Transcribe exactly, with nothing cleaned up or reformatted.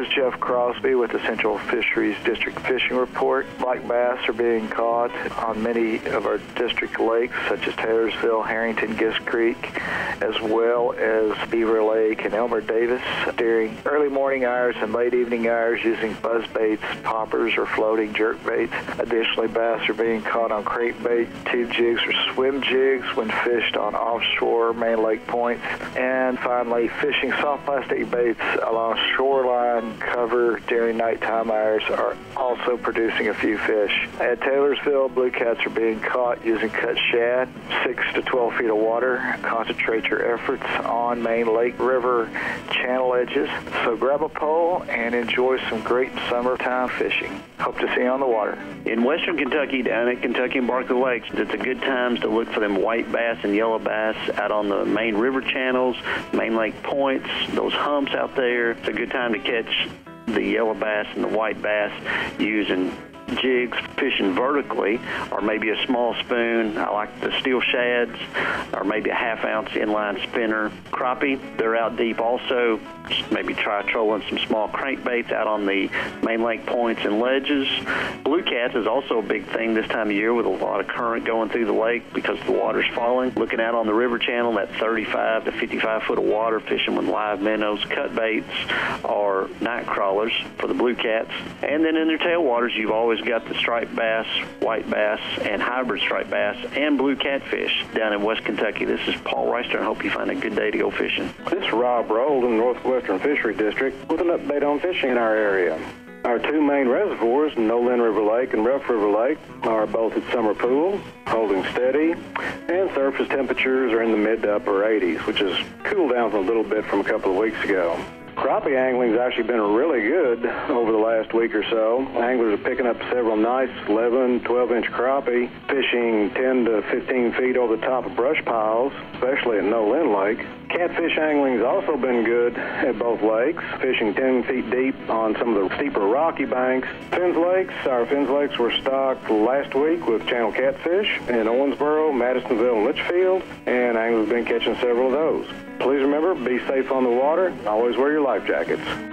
is Jeff Crosby with the Central Fisheries District Fishing Report. Black bass are being caught on many of our district lakes, such as Taylorsville, Harrington, Gist Creek, as well as Beaver Lake and Elmer Davis during early morning hours and late evening hours using buzz baits, poppers, or floating jerk baits. Additionally, bass are being caught on crankbait, tube jigs, or swim jigs when fished on offshore main lake points. And finally, fishing soft plastic baits along shoreline cover during nighttime hours are also producing a few fish. At Taylorsville, blue cats are being caught using cut shad, six to twelve feet of water. Concentrate your efforts on main lake, river, channel edges. So grab a pole and enjoy some great summertime fishing. Hope to see you on the water. In western Kentucky, down at Kentucky and Barkley Lakes, it's a good time to look for them white bass and yellow bass out on the main river channels, main lake points, those humps out there. It's a good time to catch the yellow bass and the white bass using jigs, fishing vertically, or maybe a small spoon. I like the steel shads, or maybe a half ounce inline spinner. Crappie, they're out deep also. Maybe try trolling some small crankbaits out on the main lake points and ledges. Blue cats is also a big thing this time of year with a lot of current going through the lake because the water's falling. Looking out on the river channel, that thirty-five to fifty-five foot of water, fishing with live minnows, cut baits, or night crawlers for the blue cats. And then in their tailwaters, you've always got the striped bass, white bass, and hybrid striped bass, and blue catfish down in West Kentucky. This is Paul Reister, and I hope you find a good day to go fishing. This is Rob Roll in Northwestern Fishery District with an update on fishing in our area. Our two main reservoirs, Nolin River Lake and Rough River Lake, are both at summer pool, holding steady, and surface temperatures are in the mid to upper eighties, which has cooled down a little bit from a couple of weeks ago. Crappie angling has actually been really good over the last week or so. Anglers are picking up several nice eleven, twelve inch crappie, fishing ten to fifteen feet over the top of brush piles, especially at Nolin Lake. Catfish angling's also been good at both lakes, fishing ten feet deep on some of the steeper rocky banks. Finns Lakes, our Finns Lakes were stocked last week with channel catfish in Owensboro, Madisonville, and Litchfield, and anglers have been catching several of those. Please remember, be safe on the water. Always wear your life jackets.